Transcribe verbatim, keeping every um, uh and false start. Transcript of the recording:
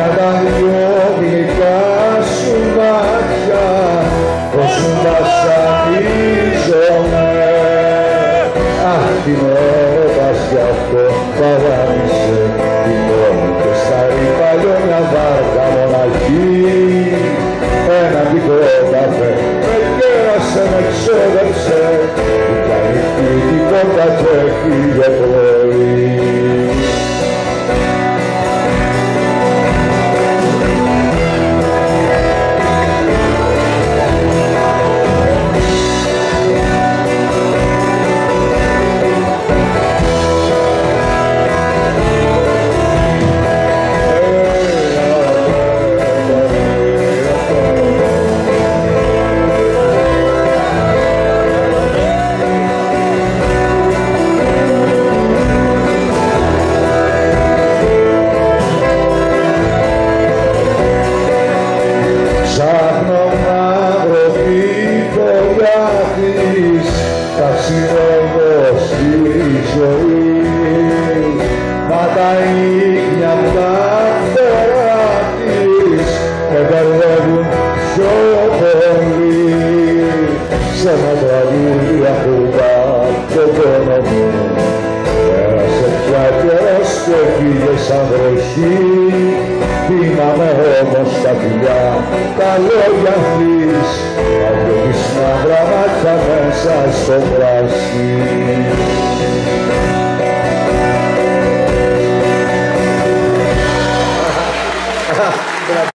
τα δυο γλυκά σου μάτια πως μου βασανίζομαι. Αχ, τι με έρωτας γι' αυτό παράμισε την πόλη και στα ρήπα μια βάρκα μοναχή. Ένα μικρό καφέ με κέρασε, με ξόδεψε και ανοιχτή την πόρτα του έφυγε πρωί. Ταξιδεύω στη ζωή, μα τα ίχνια απ' τα φτερά της με μπερδεύουν πιο πολύ. Σε ένα τραγούδι ακούγα το πόνο μου, πέρασε πια καιρός και φύγε σαν βροχή. Πίναμε όμως τα φιλιά, τα λόγια της, τα δυο της μαύρα μάτια μέσα στο πράσι.